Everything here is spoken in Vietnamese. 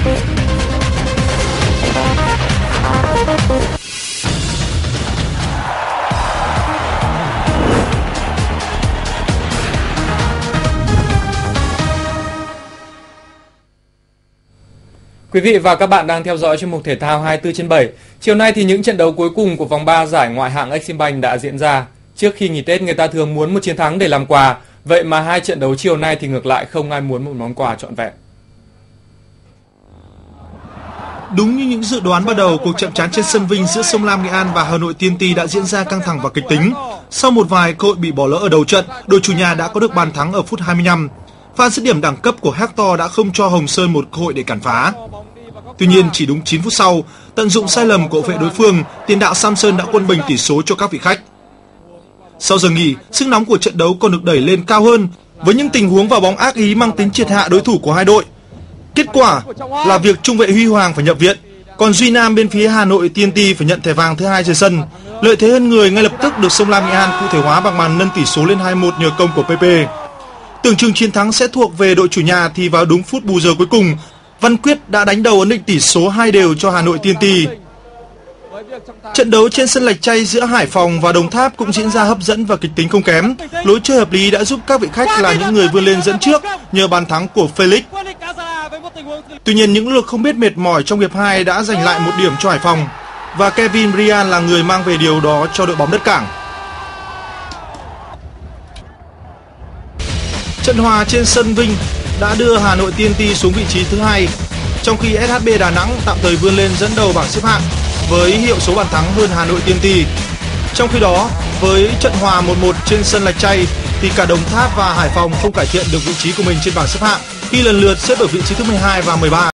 Quý vị và các bạn đang theo dõi chuyên mục thể thao 24/7. Chiều nay thì những trận đấu cuối cùng của vòng 3 giải ngoại hạng Eximbank đã diễn ra. Trước khi nghỉ Tết người ta thường muốn một chiến thắng để làm quà, vậy mà hai trận đấu chiều nay thì ngược lại không ai muốn một món quà trọn vẹn. Đúng như những dự đoán ban đầu, cuộc chạm trán trên sân Vinh giữa Sông Lam Nghệ An và Hà Nội TNT đã diễn ra căng thẳng và kịch tính. Sau một vài cơ hội bị bỏ lỡ ở đầu trận, đội chủ nhà đã có được bàn thắng ở phút 25. Pha dứt điểm đẳng cấp của Hector đã không cho Hồng Sơn một cơ hội để cản phá. Tuy nhiên, chỉ đúng 9 phút sau, tận dụng sai lầm của vệ đối phương, tiền đạo Samson đã quân bình tỷ số cho các vị khách. Sau giờ nghỉ, sức nóng của trận đấu còn được đẩy lên cao hơn với những tình huống vào bóng ác ý mang tính triệt hạ đối thủ của hai đội. Kết quả là việc trung vệ Huy Hoàng phải nhập viện, còn Duy Nam bên phía Hà Nội TNT phải nhận thẻ vàng thứ hai trên sân. Lợi thế hơn người ngay lập tức được Sông Lam Nghệ An cụ thể hóa bằng màn nâng tỷ số lên 2-1 nhờ công của PP. Tưởng chừng chiến thắng sẽ thuộc về đội chủ nhà thì vào đúng phút bù giờ cuối cùng, Văn Quyết đã đánh đầu ấn định tỷ số 2-2 cho Hà Nội TNT. Trận đấu trên sân Lạch Tray giữa Hải Phòng và Đồng Tháp cũng diễn ra hấp dẫn và kịch tính không kém. Lối chơi hợp lý đã giúp các vị khách là những người vươn lên dẫn trước nhờ bàn thắng của Felix. Tuy nhiên, những lượt không biết mệt mỏi trong hiệp 2 đã giành lại một điểm cho Hải Phòng và Kevin Brian là người mang về điều đó cho đội bóng đất cảng. Trận hòa trên sân Vinh đã đưa Hà Nội TNT xuống vị trí thứ hai, trong khi SHB Đà Nẵng tạm thời vươn lên dẫn đầu bảng xếp hạng với hiệu số bàn thắng hơn Hà Nội TNT. Trong khi đó, với trận hòa 1-1 trên sân Lạch Tray thì cả Đồng Tháp và Hải Phòng không cải thiện được vị trí của mình trên bảng xếp hạng khi lần lượt xếp ở vị trí thứ 12 và 13.